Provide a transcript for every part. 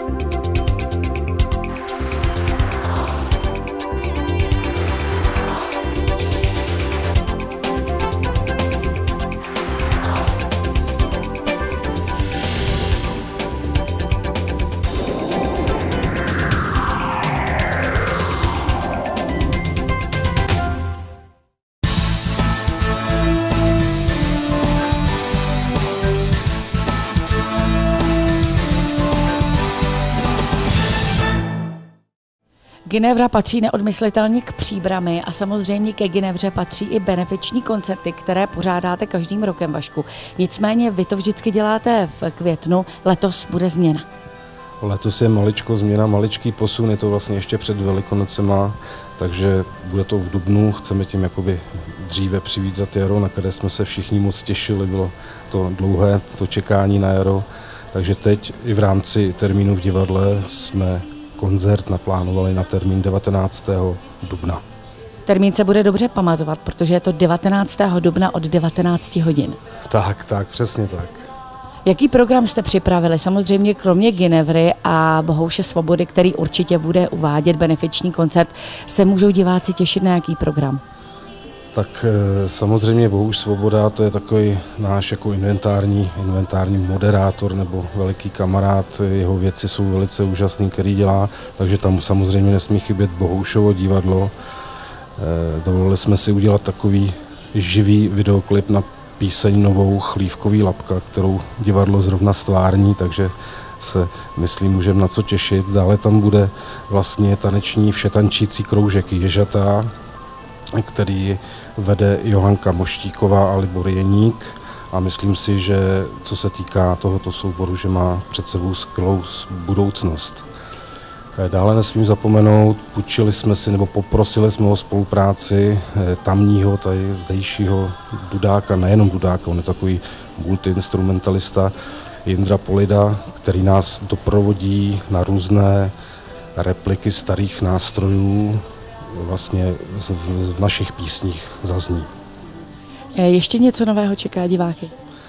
Ginevra patří neodmyslitelně k Příbrami a samozřejmě ke Ginevře patří i benefiční koncerty, které pořádáte každým rokem, Vašku. Nicméně vy to vždycky děláte v květnu, letos bude změna. Letos je maličko změna, maličký posun, je to vlastně ještě před Velikonocema, takže bude to v dubnu, chceme tím jakoby dříve přivítat jaro, na které jsme se všichni moc těšili, bylo to dlouhé, to čekání na jaro, takže teď i v rámci termínu v divadle jsme koncert naplánovali na termín 19. dubna. Termín se bude dobře pamatovat, protože je to 19. dubna od 19 hodin. Tak, přesně tak. Jaký program jste připravili? Samozřejmě kromě Ginevry a Bohouše Svobody, který určitě bude uvádět benefiční koncert, se můžou diváci těšit na jaký program? Tak samozřejmě Bohuš Svoboda, to je takový náš jako inventární moderátor nebo veliký kamarád, jeho věci jsou velice úžasný, který dělá, takže tam samozřejmě nesmí chybět Bohoušovo divadlo. Dovolili jsme si udělat takový živý videoklip na píseň novou Chlívkový labka, kterou divadlo zrovna stvární, takže se, myslím, můžeme na co těšit. Dále tam bude vlastně taneční všetančící kroužek Ježata, který vede Johanka Moštíková a Libor Jeník a myslím si, že co se týká tohoto souboru, že má před sebou skvělou budoucnost. Dále nesmím zapomenout, půjčili jsme si nebo poprosili jsme o spolupráci tamního, tady zdejšího dudáka, nejenom dudáka, on je takový multiinstrumentalista Jindra Polida, který nás doprovodí na různé repliky starých nástrojů, vlastně v našich písních zazní. Ještě něco nového čeká diváky?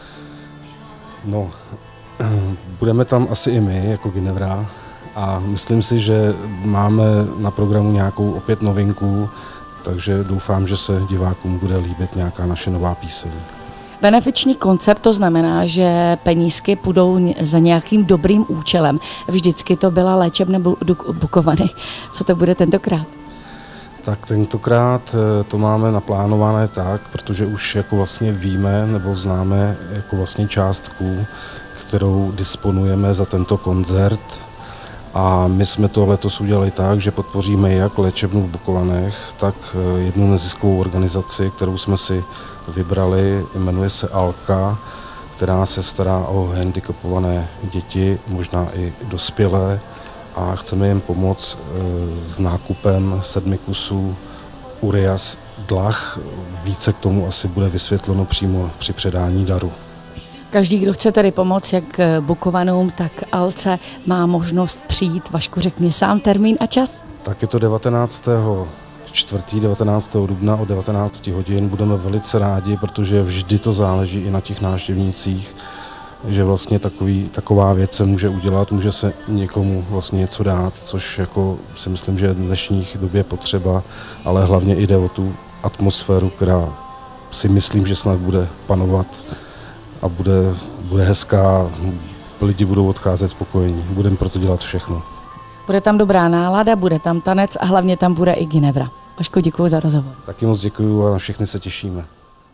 No, budeme tam asi i my, jako Ginevra, a myslím si, že máme na programu nějakou opět novinku, takže doufám, že se divákům bude líbit nějaká naše nová píseň. Benefiční koncert, to znamená, že penízky půjdou za nějakým dobrým účelem. Vždycky to byla léčebné Bukovany. Co to bude tentokrát? Tak tentokrát to máme naplánované tak, protože už jako vlastně víme nebo známe jako vlastně částku, kterou disponujeme za tento koncert. A my jsme to letos udělali tak, že podpoříme jak léčebnu v Bukovanech, tak jednu neziskovou organizaci, kterou jsme si vybrali, jmenuje se Alka, která se stará o handicapované děti, možná i dospělé, a chceme jim pomoct s nákupem 7 kusů Urias dlah. Více k tomu asi bude vysvětleno přímo při předání daru. Každý, kdo chce tedy pomoct jak Bukovanům, tak Alce, má možnost přijít. Vašku, řekni sám termín a čas. Tak je to 19. dubna od 19 hodin. Budeme velice rádi, protože vždy to záleží i na těch návštěvnících, že vlastně taková věc se může udělat, může se někomu vlastně něco dát, což jako si myslím, že je v dnešních době potřeba, ale hlavně jde o tu atmosféru, která si myslím, že snad bude panovat a bude hezká, lidi budou odcházet spokojení. Budeme proto dělat všechno. Bude tam dobrá nálada, bude tam tanec a hlavně tam bude i Ginevra. Vaško, děkuji za rozhovor. Taky moc děkuji a na všechny se těšíme.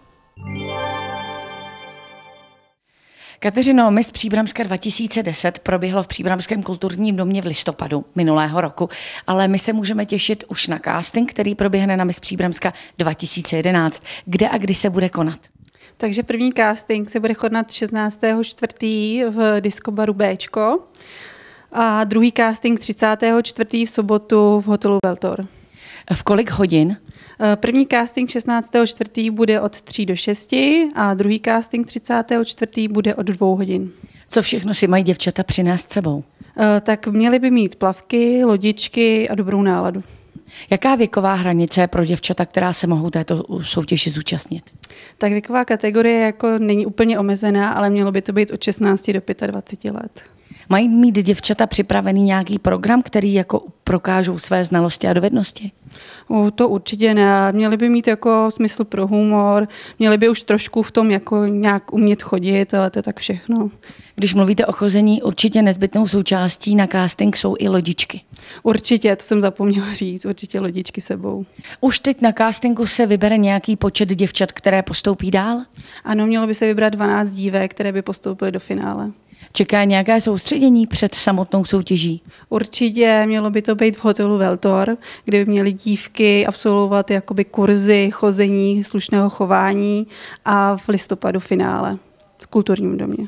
Kateřino, Miss Příbramska 2010 proběhlo v Příbramském kulturním domě v listopadu minulého roku, ale my se můžeme těšit už na casting, který proběhne na Miss Příbramska 2011. Kde a kdy se bude konat? Takže první casting se bude konat 16.4. v diskobaru Bčko a druhý casting 34. v sobotu v hotelu Veltor. V kolik hodin? První casting 16.4. bude od 3 do 6 a druhý casting 34. bude od 2 hodin. Co všechno si mají děvčata přinést sebou? Tak měly by mít plavky, lodičky a dobrou náladu. Jaká věková hranice je pro děvčata, která se mohou této soutěži zúčastnit? Tak věková kategorie jako není úplně omezená, ale mělo by to být od 16 do 25 let. Mají mít děvčata připravený nějaký program, který jako prokážou své znalosti a dovednosti? To určitě ne. Měli by mít jako smysl pro humor, měli by už trošku v tom jako nějak umět chodit, ale to je tak všechno. Když mluvíte o chození, určitě nezbytnou součástí na casting jsou i lodičky. Určitě, to jsem zapomněla říct, určitě lodičky sebou. Už teď na castingu se vybere nějaký počet děvčat, které postoupí dál? Ano, mělo by se vybrat 12 dívek, které by postoupily do finále. Čeká nějaké soustředění před samotnou soutěží? Určitě mělo by to být v hotelu Veltor, kde by měly dívky absolvovat jakoby kurzy chození, slušného chování a v listopadu finále v kulturním domě.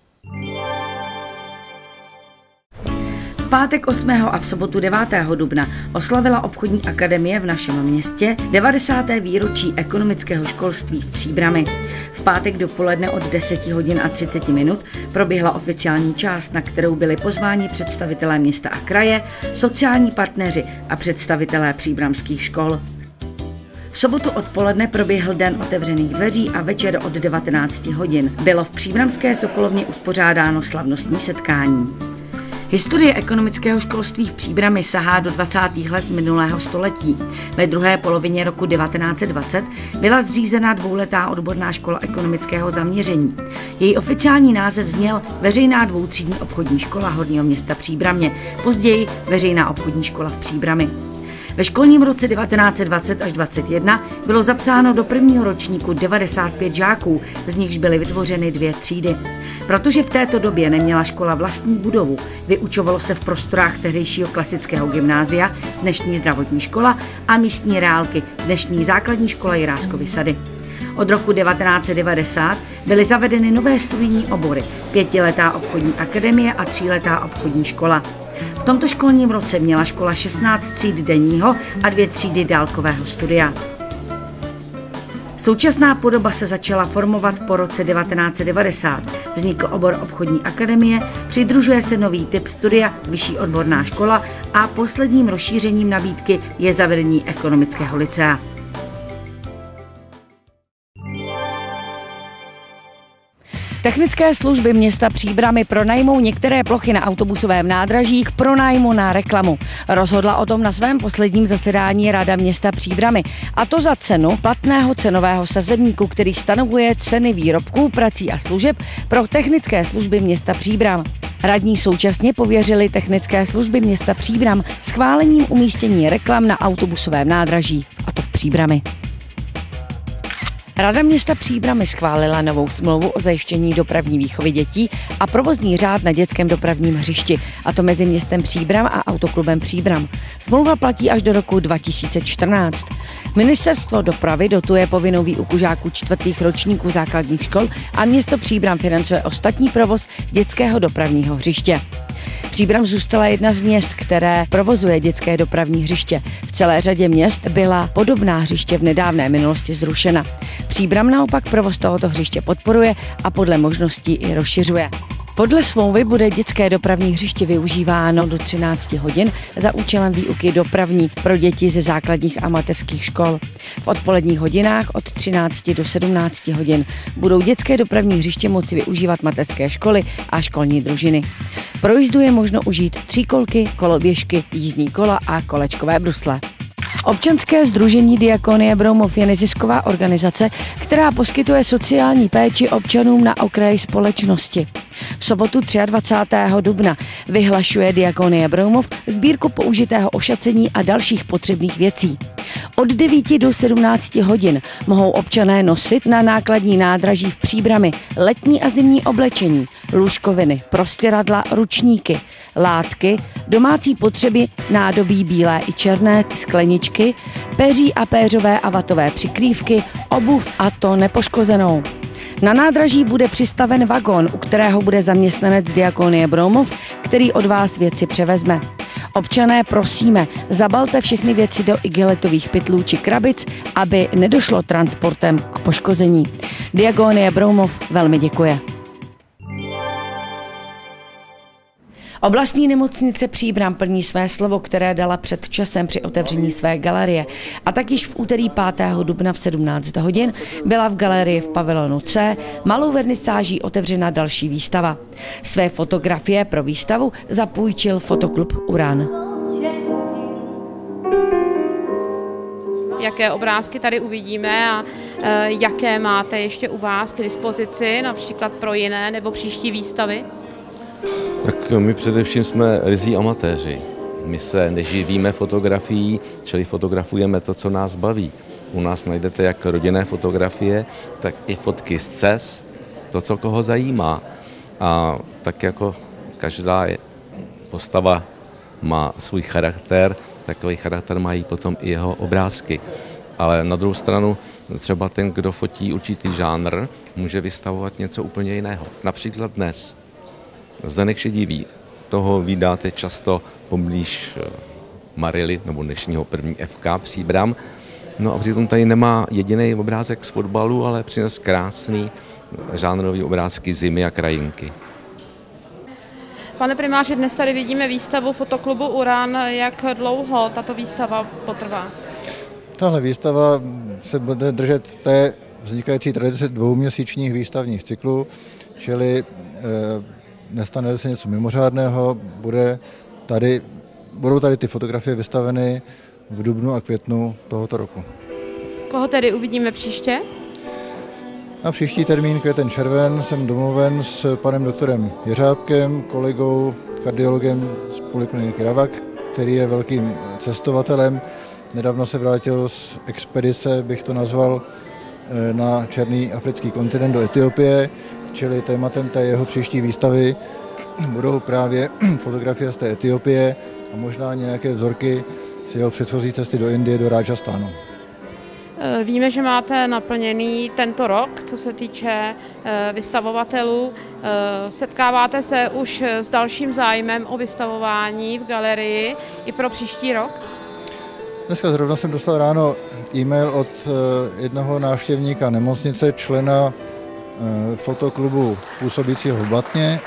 V pátek 8. a v sobotu 9. dubna oslavila obchodní akademie v našem městě 90. výročí ekonomického školství v Příbrami. V pátek dopoledne od 10 hodin a 30 minut proběhla oficiální část, na kterou byli pozváni představitelé města a kraje, sociální partneři a představitelé příbramských škol. V sobotu odpoledne proběhl den otevřených dveří a večer od 19 hodin bylo v příbramské Sokolovně uspořádáno slavnostní setkání. Historie ekonomického školství v Příbrami sahá do 20. let minulého století. Ve druhé polovině roku 1920 byla zřízena dvouletá odborná škola ekonomického zaměření. Její oficiální název zněl Veřejná dvoutřídní obchodní škola Horního Města Příbramě, později Veřejná obchodní škola v Příbrami. Ve školním roce 1920 až 21 bylo zapsáno do prvního ročníku 95 žáků, z nichž byly vytvořeny 2 třídy. Protože v této době neměla škola vlastní budovu, vyučovalo se v prostorách tehdejšího klasického gymnázia, dnešní zdravotní škola a místní reálky, dnešní základní škola Jiráskovy sady. Od roku 1990 byly zavedeny nové studijní obory, 5letá obchodní akademie a 3letá obchodní škola. V tomto školním roce měla škola 16 tříd denního a 2 třídy dálkového studia. Současná podoba se začala formovat po roce 1990. Vznikl obor obchodní akademie, přidružuje se nový typ studia, vyšší odborná škola a posledním rozšířením nabídky je zavedení ekonomického lycea. Technické služby města Příbrami pronajmou některé plochy na autobusovém nádraží k pronájmu na reklamu. Rozhodla o tom na svém posledním zasedání Rada města Příbrami. A to za cenu platného cenového sazebníku, který stanovuje ceny výrobků, prací a služeb pro technické služby města Příbram. Radní současně pověřili technické služby města Příbram schválením umístění reklam na autobusovém nádraží, a to v Příbrami. Rada města Příbrami schválila novou smlouvu o zajištění dopravní výchovy dětí a provozní řád na dětském dopravním hřišti, a to mezi městem Příbram a autoklubem Příbram. Smlouva platí až do roku 2014. Ministerstvo dopravy dotuje povinnou výuku žáků 4. ročníků základních škol a město Příbram financuje ostatní provoz dětského dopravního hřiště. Příbram zůstala jedna z měst, které provozuje dětské dopravní hřiště. V celé řadě měst byla podobná hřiště v nedávné minulosti zrušena. Příbram naopak provoz tohoto hřiště podporuje a podle možností i rozšiřuje. Podle smlouvy bude dětské dopravní hřiště využíváno do 13 hodin za účelem výuky dopravní pro děti ze základních a mateřských škol. V odpoledních hodinách od 13 do 17 hodin budou dětské dopravní hřiště moci využívat mateřské školy a školní družiny. Pro jízdu je možno užít tříkolky, koloběžky, jízdní kola a kolečkové brusle. Občanské sdružení Diakonie Broumov je nezisková organizace, která poskytuje sociální péči občanům na okraji společnosti. V sobotu 23. dubna vyhlašuje Diakonie Broumov sbírku použitého ošacení a dalších potřebných věcí. Od 9 do 17 hodin mohou občané nosit na nákladní nádraží v Příbrami letní a zimní oblečení, lůžkoviny, prostěradla, ručníky, látky, domácí potřeby, nádobí bílé i černé, skleničky, peří a péřové a vatové přikrývky, obuv, a to nepoškozenou. Na nádraží bude přistaven vagon, u kterého bude zaměstnanec Diakonie Broumov, který od vás věci převezme. Občané, prosíme, zabalte všechny věci do igiletových pytlů či krabic, aby nedošlo transportem k poškození. Diakonie Broumov velmi děkuje. Oblastní nemocnice Příbram plní své slovo, které dala před časem při otevření své galerie. A tak již v úterý 5. dubna v 17 hodin byla v galerii v pavilonu C malou vernisáží otevřena další výstava. Své fotografie pro výstavu zapůjčil fotoklub Uran. Jaké obrázky tady uvidíme a jaké máte ještě u vás k dispozici, například pro jiné nebo příští výstavy? Tak my především jsme ryzí amatéři. My se neživíme fotografií, čili fotografujeme to, co nás baví. U nás najdete jak rodinné fotografie, tak i fotky z cest, to, co koho zajímá. A tak jako každá postava má svůj charakter, takový charakter mají potom i jeho obrázky. Ale na druhou stranu třeba ten, kdo fotí určitý žánr, může vystavovat něco úplně jiného. Například dnes. Zdeněk Šedivý, toho vydáte často poblíž Marily, nebo dnešního první FK Příbram. No a přitom tady nemá jediný obrázek z fotbalu, ale přines krásný žánrový obrázky zimy a krajinky. Pane primáři, dnes tady vidíme výstavu fotoklubu Uran. Jak dlouho tato výstava potrvá? Tahle výstava se bude držet té vznikající tradice dvouměsíčních výstavních cyklů, čili nestane se něco mimořádného, budou tady ty fotografie vystaveny v dubnu a květnu tohoto roku. Koho tedy uvidíme příště? Na příští termín květen-červen jsem domluven s panem doktorem Jeřábkem, kolegou, kardiologem z polikliniky Ravak, který je velkým cestovatelem. Nedávno se vrátil z expedice, bych to nazval, na černý africký kontinent do Etiopie, čili tématem té jeho příští výstavy budou právě fotografie z té Etiopie a možná nějaké vzorky z jeho předchozí cesty do Indie, do Rajastánu. Víme, že máte naplněný tento rok, co se týče vystavovatelů. Setkáváte se už s dalším zájmem o vystavování v galerii i pro příští rok? Dneska zrovna jsem dostal ráno e-mail od jednoho návštěvníka nemocnice, člena fotoklubu působícího v Blatně,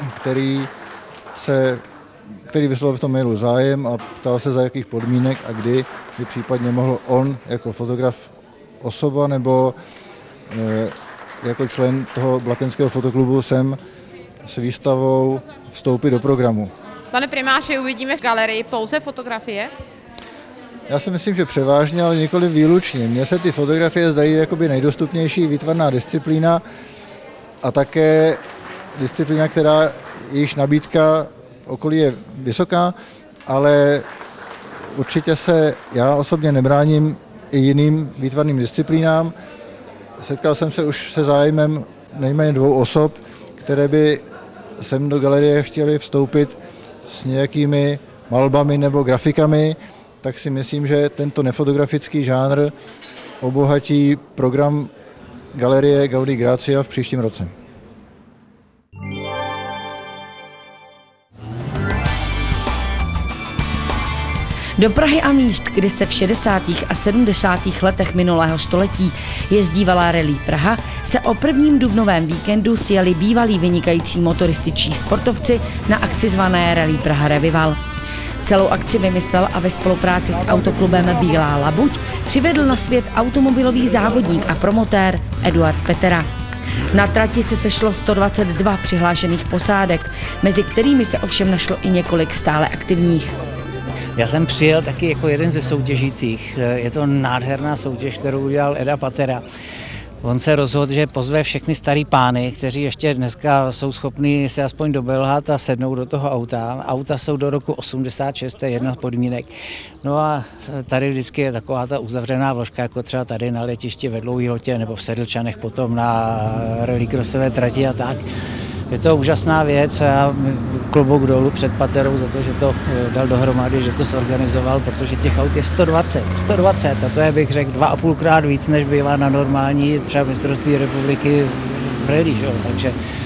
který vyslovil v tom mailu zájem a ptal se, za jakých podmínek a kdy by případně mohl on jako fotograf osoba nebo jako člen toho blatnického fotoklubu sem s výstavou vstoupit do programu. Pane primáři, uvidíme v galerii pouze fotografie? Já si myslím, že převážně, ale nikoli výlučně. Mně se ty fotografie zdají jakoby nejdostupnější výtvarná disciplína a také disciplína, která jejíž nabídka v okolí je vysoká, ale určitě se já osobně nebráním i jiným výtvarným disciplínám. Setkal jsem se už se zájmem nejméně 2 osob, které by sem do galerie chtěly vstoupit s nějakými malbami nebo grafikami, tak si myslím, že tento nefotografický žánr obohatí program galerie Gaudí Grácia v příštím roce. Do Prahy a míst, kdy se v 60. a 70. letech minulého století jezdívala Rallye Praha, se o prvním dubnovém víkendu sjeli bývalí vynikající motorističtí sportovci na akci zvané Rallye Praha Revival. Celou akci vymyslel a ve spolupráci s autoklubem Bílá labuť přivedl na svět automobilový závodník a promotér Eduard Petera. Na trati se sešlo 122 přihlášených posádek, mezi kterými se ovšem našlo i několik stále aktivních. Já jsem přijel taky jako jeden ze soutěžících. Je to nádherná soutěž, kterou udělal Eda Patera. On se rozhodl, že pozve všechny starý pány, kteří ještě dneska jsou schopni se aspoň dobelhat a sednout do toho auta. Auta jsou do roku 86, to je jedna z podmínek. No a tady vždycky je taková ta uzavřená vložka, jako třeba tady na letišti ve Dlouhý Lhotě nebo v Sedlčanech potom na rallycrossové trati a tak. Je to úžasná věc a klobouk dolů před Paterou za to, že to dal dohromady, že to zorganizoval, protože těch aut je 120 a to je, bych řekl, 2,5krát víc, než bývá na normální třeba mistrovství republiky v rally, takže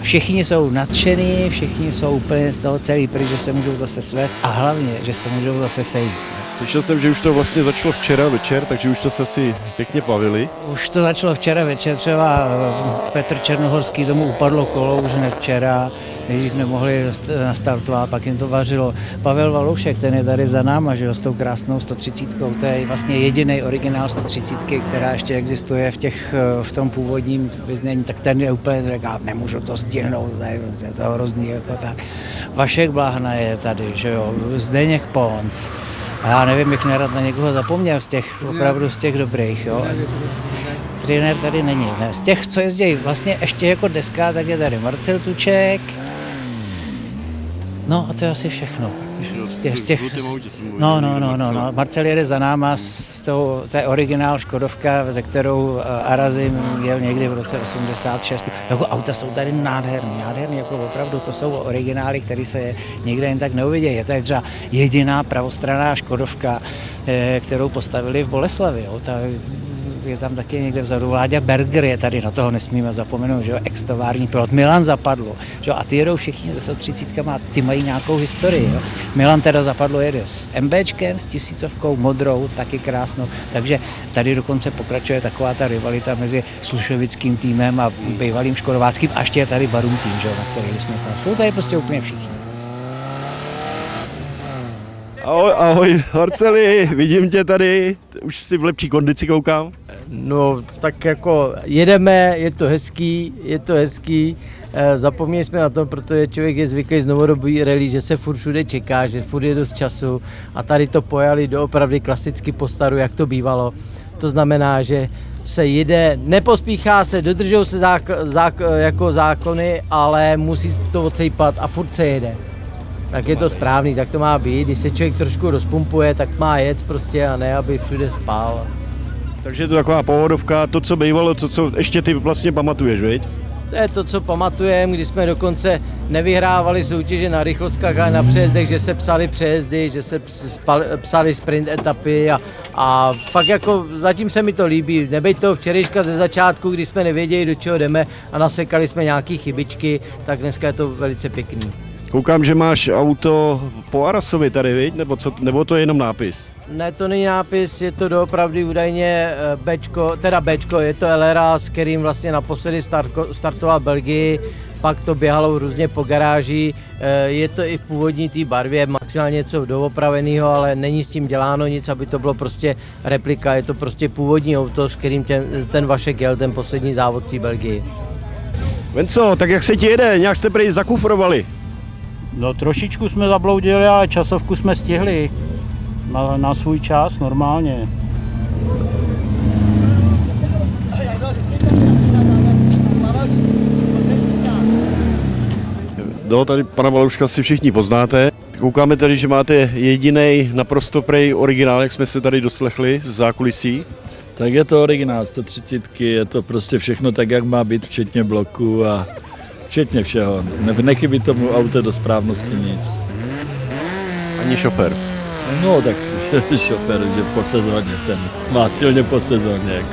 všichni jsou nadšený, všichni jsou úplně z toho celý pryč, že se můžou zase svést a hlavně, že se můžou zase sejít. Slyšel jsem, že už to vlastně začalo včera večer, takže už to se asi pěkně bavili. Už to začalo včera večer, třeba Petr Černohorský, tomu upadlo kolo už hned včera, když nemohli nastartovat, pak jim to vařilo. Pavel Valoušek, ten je tady za náma, že jo, s tou krásnou 130, to je vlastně jediný originál 130, která ještě existuje v tom původním vyznění, tak ten je úplně říká, nemůžu to stihnout, ne, je to hrozný, jako tak. Vašek Bláhna je tady, že jo, Zdeněk Ponc. A já nevím, jak nerad na někoho zapomněl opravdu z těch dobrých, jo. Trenér tady není, ne. Z těch, co jezdí vlastně ještě jako deska, tak je tady Marcel Tuček. No a to je asi všechno. No. Marcel jede za náma, to je originál Škodovka, ze kterou Arazim jel někdy v roce 86. Jako auta jsou tady nádherný, jako opravdu to jsou originály, které se nikde jen tak neuvidějí. Je to třeba jediná pravostranná Škodovka, kterou postavili v Boleslavi. Jo. Je tam taky někde vzadu Vláďa Berger, je tady, na toho nesmíme zapomenout, že jo, ex-tovární pilot, Milan Zapadlo, že jo, a ty jedou všichni se 130 a ty mají nějakou historii, jo. Milan teda Zapadlo jede s MBčkem, s 1000 modrou, taky krásnou, takže tady dokonce pokračuje taková ta rivalita mezi slušovickým týmem a bývalým škodováckým, a ještě je tady Barum tým, že jo, na který jsme tam. Jsou tady prostě úplně všichni. Ahoj, Horceli, vidím tě tady, už si v lepší kondici koukám. No, tak jako jedeme, je to hezký, zapomněli jsme na to, protože člověk je zvyklý z novodobí rally, že se furt všude čeká, že furt je dost času a tady to pojali doopravdy klasicky po staru, jak to bývalo. To znamená, že se jede, nepospíchá se, dodržují se jako zákony, ale musí to odsejpat a furt se jede. Tak je to správný, tak to má být. Když se člověk trošku rozpumpuje, tak má jet prostě a ne, aby všude spal. Takže je to taková pohodovka, to, co bývalo, to, co ještě ty vlastně pamatuješ, viď? To je to, co pamatujeme, když jsme dokonce nevyhrávali soutěže na rychlostkách a na přejezdech, že se psali přejezdy, že se psali sprint etapy a fakt jako zatím se mi to líbí. Nebejt toho včerejška ze začátku, když jsme nevěděli, do čeho jdeme a nasekali jsme nějaké chybičky, tak dneska je to velice pěkný. Koukám, že máš auto po Arasovi tady, viď? Nebo to je jenom nápis? Ne, to není nápis, je to doopravdy údajně Bčko, je to LRA, s kterým vlastně naposledy startoval Belgii, pak to běhalo různě po garáži, je to i v původní té barvě, maximálně něco doopraveného, ale není s tím děláno nic, aby to bylo prostě replika, je to prostě původní auto, s kterým ten Vašek jel ten poslední závod v té Belgii. Venco, tak jak se ti jede, nějak jste prý zakufrovali? No trošičku jsme zabloudili, ale časovku jsme stihli na svůj čas normálně. No, tady pana Valouška si všichni poznáte. Koukáme tady, že máte jedinej naprosto prej originál, jak jsme se tady doslechli z zákulisí. Tak je to originál 130, je to prostě všechno tak, jak má být, včetně bloku a včetně všeho. Nechybí tomu auto do správnosti nic. Ani šofér. No tak šofér, že po sezóně, ten má silně po sezóně. Jako.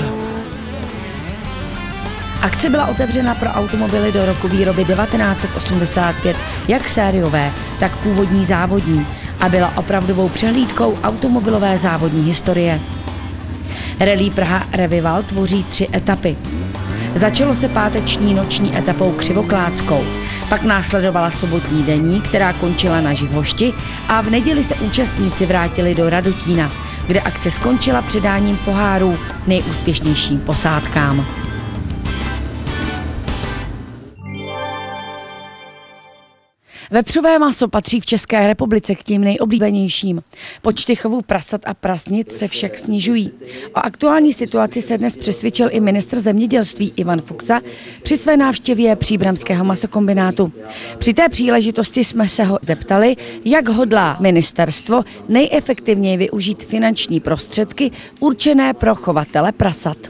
Akce byla otevřena pro automobily do roku výroby 1985, jak sériové, tak původní závodní, a byla opravdovou přehlídkou automobilové závodní historie. Rallye Praha Revival tvoří 3 etapy. Začalo se páteční noční etapou Křivoklátskou, pak následovala sobotní denní, která končila na Živhošti, a v neděli se účastníci vrátili do Radotína, kde akce skončila předáním pohárů nejúspěšnějším posádkám. Vepřové maso patří v České republice k těm nejoblíbenějším. Počty chovů prasat a prasnic se však snižují. O aktuální situaci se dnes přesvědčil i ministr zemědělství Ivan Fuksa při své návštěvě příbramského masokombinátu. Při té příležitosti jsme se ho zeptali, jak hodlá ministerstvo nejefektivněji využít finanční prostředky určené pro chovatele prasat.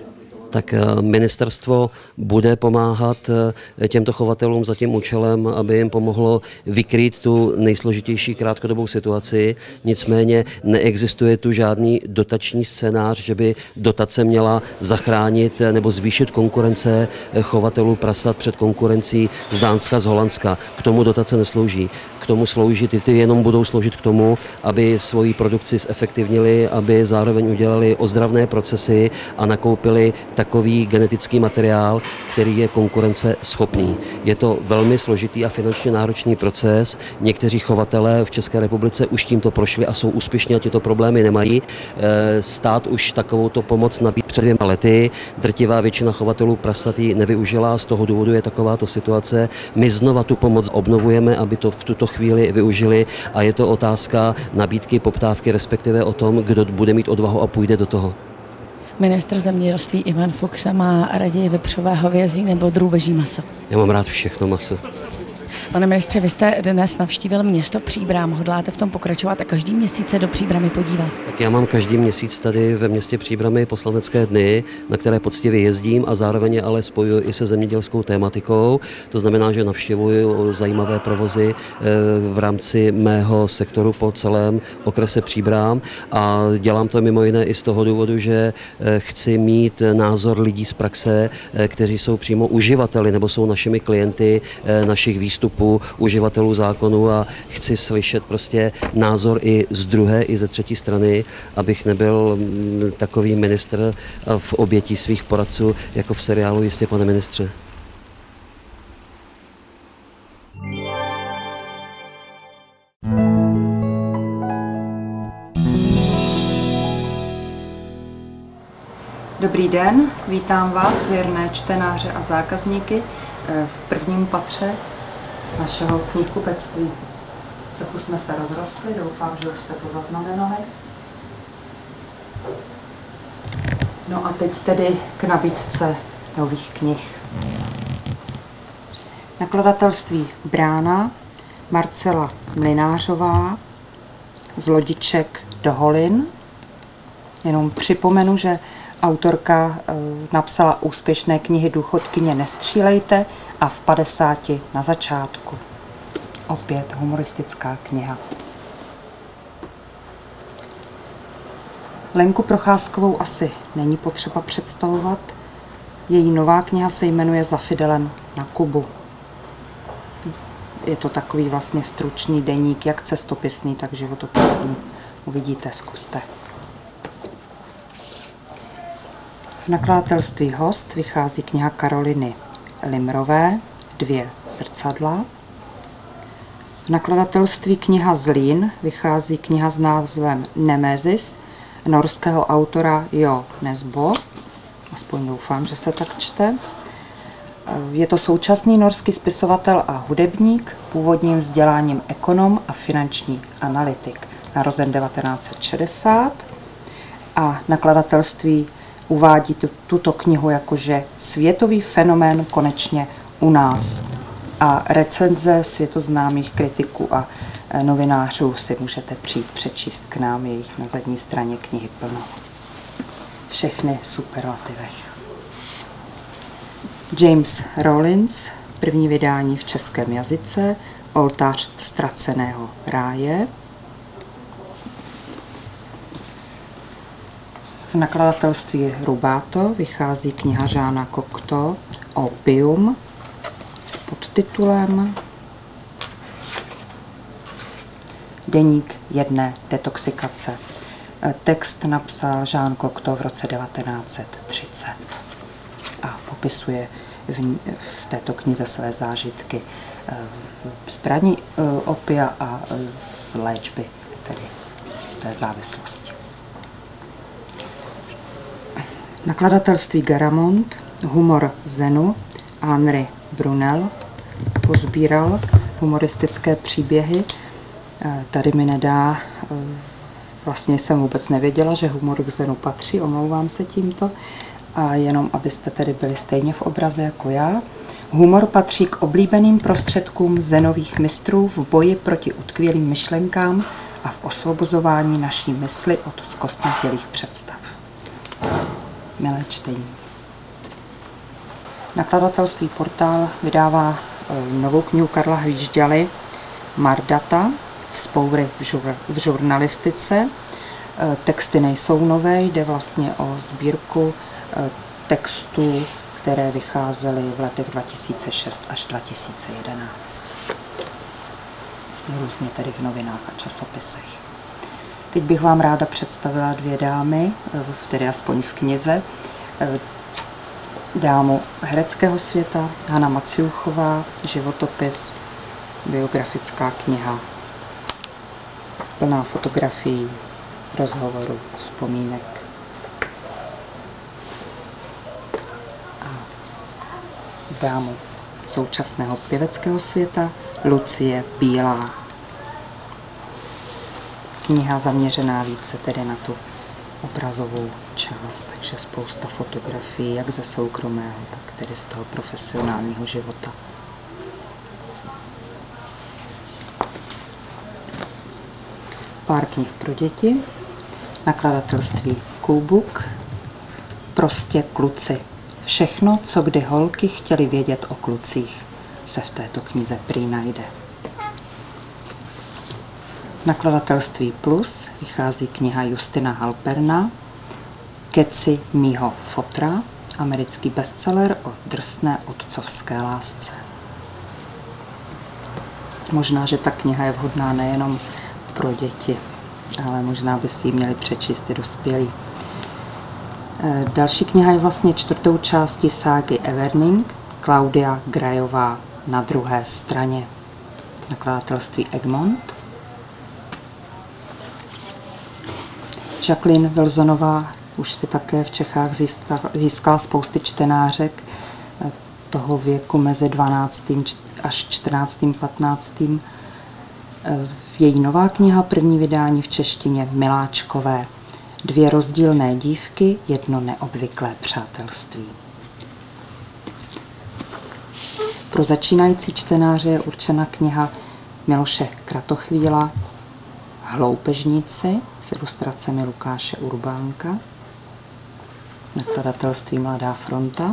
tak ministerstvo bude pomáhat těmto chovatelům za tím účelem, aby jim pomohlo vykrýt tu nejsložitější krátkodobou situaci. Nicméně neexistuje tu žádný dotační scénář, že by dotace měla zachránit nebo zvýšit konkurence chovatelů prasat před konkurencí z Dánska, z Holandska. K tomu dotace neslouží. K tomu slouží, ty jenom budou sloužit k tomu, aby svoji produkci zefektivnili, aby zároveň udělali ozdravné procesy a nakoupili takový genetický materiál, který je konkurenceschopný. Je to velmi složitý a finančně náročný proces. Někteří chovatelé v České republice už tímto prošli a jsou úspěšní a tyto problémy nemají. Stát už takovouto pomoc nabídl před 2 lety. Drtivá většina chovatelů prasat ji nevyužila, z toho důvodu je takováto situace. My znova tu pomoc obnovujeme, aby to v tuto chvíli využili a je to otázka nabídky, poptávky, respektive o tom, kdo bude mít odvahu a půjde do toho. Ministr zemědělství Ivan Fuksa má raději vepřové hovězí nebo drůbeží maso? Já mám rád všechno maso. Pane ministře, vy jste dnes navštívil město Příbram. Hodláte v tom pokračovat a každý měsíc se do Příbramy podívat? Tak já mám každý měsíc tady ve městě Příbramy poslanecké dny, na které poctivě jezdím a zároveň je ale spojuji i se zemědělskou tématikou. To znamená, že navštěvuji zajímavé provozy v rámci mého sektoru po celém okrese Příbram a dělám to mimo jiné i z toho důvodu, že chci mít názor lidí z praxe, kteří jsou přímo uživateli nebo jsou našimi klienty našich výstupů, uživatelů zákonů a chci slyšet prostě názor i z druhé, i ze třetí strany, abych nebyl takový ministr v obětí svých poradců, jako v seriálu Jistě, pane ministře. Dobrý den, vítám vás, věrné čtenáře a zákazníky, v prvním patře našeho knihkupectví. Trochu jsme se rozrostli, doufám, že už jste to zaznamenali. No a teď tedy k nabídce nových knih. Nakladatelství Brána, Marcela Mlynářová, Z Lodiček do Holin. Jenom připomenu, že autorka napsala úspěšné knihy Důchodkyně nestřílejte a v 50 na začátku. Opět humoristická kniha. Lenku Procházkovou asi není potřeba představovat. Její nová kniha se jmenuje Za Fidelem na Kubu. Je to takový vlastně stručný deník, jak cestopisný, tak životopisný. Uvidíte, zkuste. V nakladatelství Host vychází kniha Karoliny Limrové, 2 zrcadla. V nakladatelství kniha Zlín vychází kniha s názvem Nemesis norského autora Jo Nesbo. Aspoň doufám, že se tak čte. Je to současný norský spisovatel a hudebník, původním vzděláním ekonom a finanční analytik, narozen 1960. A nakladatelství uvádí tuto knihu jakože světový fenomén konečně u nás. A recenze světoznámých kritiků a novinářů si můžete přijít přečíst k nám, je jich na zadní straně knihy plno. Všechny v superlativech. James Rollins, první vydání v českém jazyce, Oltář ztraceného ráje. V nakladatelství Rubato vychází kniha Žána Cocteau Opium s podtitulem Deník jedné detoxikace. Text napsal Jean Cocteau v roce 1930 a popisuje v této knize své zážitky z braní opia a z léčby, tedy z té závislosti. Nakladatelství Garamond, Humor Zenu, Henri Brunel pozbíral humoristické příběhy. Tady mi nedá, vlastně jsem vůbec nevěděla, že humor k Zenu patří, omlouvám se tímto, a jenom abyste tedy byli stejně v obraze jako já. Humor patří k oblíbeným prostředkům Zenových mistrů v boji proti utkvělým myšlenkám a v osvobozování naší mysli od zkostnatělých představ. Milé čtení. Nakladatelství Portál vydává novou knihu Karla Hvížďaly Mardata, Vzpoury v žurnalistice. Texty nejsou nové, jde vlastně o sbírku textů, které vycházely v letech 2006 až 2011. Různě tedy v novinách a časopisech. Teď bych vám ráda představila dvě dámy, tedy aspoň v knize. Dámu hereckého světa, Hana Maciuchová, životopis, biografická kniha, plná fotografií, rozhovorů, vzpomínek. A dámu současného pěveckého světa, Lucie Bílá. Kniha zaměřená více tedy na tu obrazovou část, takže spousta fotografií, jak ze soukromého, tak tedy z toho profesionálního života. Pár knih pro děti, nakladatelství Coolbook, Prostě kluci. Všechno, co kdy holky chtěly vědět o klucích, se v této knize prý najde. Nakladatelství Plus vychází kniha Justina Halperna Keci mýho fotra, americký bestseller o drsné otcovské lásce. Možná, že ta kniha je vhodná nejenom pro děti, ale možná by si ji měli přečíst i dospělí. Další kniha je vlastně čtvrtou částí ságy Everning, Klaudia Grajová na druhé straně. Nakladatelství Egmont. Jacqueline Wilsonová už si také v Čechách získala spousty čtenářek toho věku mezi 12. až 14. 15. Její nová kniha, první vydání v češtině, Miláčkové. Dvě rozdílné dívky, jedno neobvyklé přátelství. Pro začínající čtenáře je určena kniha Miloše Kratochvíla Hloupežníci s ilustracemi Lukáše Urbánka. Nakladatelství Mladá fronta.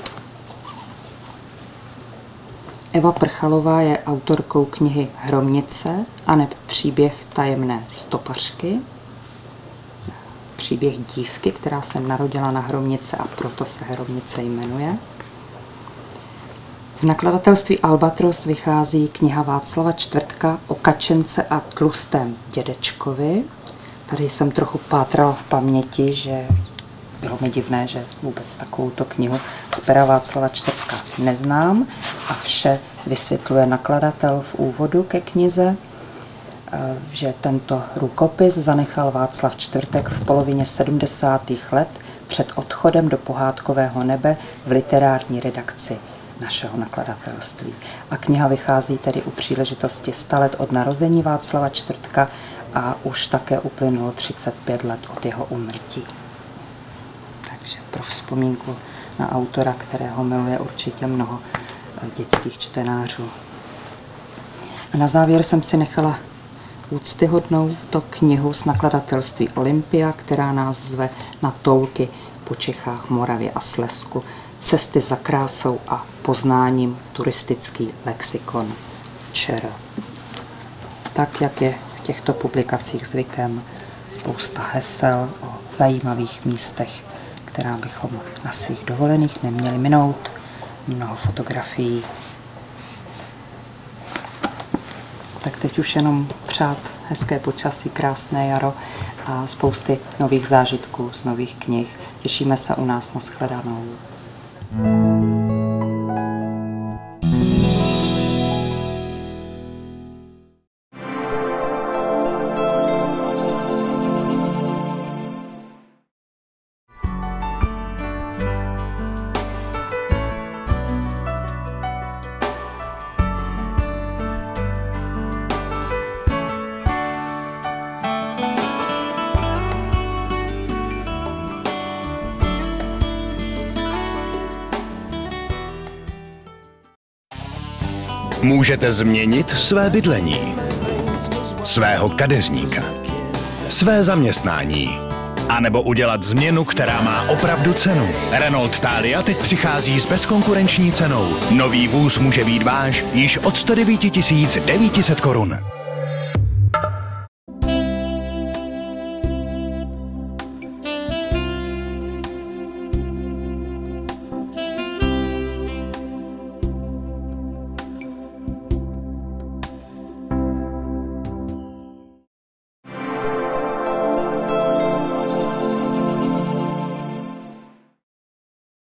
Eva Prchalová je autorkou knihy Hromnice aneb příběh tajemné stopařky. Příběh dívky, která se narodila na Hromnice a proto se Hromnice jmenuje. V nakladatelství Albatros vychází kniha Václava Čtvrtka o kačence a tlustém dědečkovi. Tady jsem trochu pátrala v paměti, že bylo mi divné, že vůbec takovouto knihu z pera Václava Čtvrtka neznám a vše vysvětluje nakladatel v úvodu ke knize, že tento rukopis zanechal Václav Čtvrtek v polovině 70. let před odchodem do pohádkového nebe v literární redakci našeho nakladatelství. A kniha vychází tedy u příležitosti 100 let od narození Václava Čtvrtka a už také uplynulo 35 let od jeho úmrtí. Takže pro vzpomínku na autora, kterého miluje určitě mnoho dětských čtenářů. A na závěr jsem si nechala úctyhodnou to knihu z nakladatelství Olympia, která nás zve na toulky po Čechách, Moravě a Slezsku. Cesty za krásou a poznáním, turistický lexikon ČR. Tak, jak je v těchto publikacích zvykem, spousta hesel o zajímavých místech, která bychom na svých dovolených neměli minout, mnoho fotografií. Tak teď už jenom přát hezké počasí, krásné jaro a spousty nových zážitků z nových knih. Těšíme se u nás na shledanou. Můžete změnit své bydlení, svého kadeřníka, své zaměstnání, A nebo udělat změnu, která má opravdu cenu. Renault Thalia teď přichází s bezkonkurenční cenou. Nový vůz může být váš již od 109 900 korun.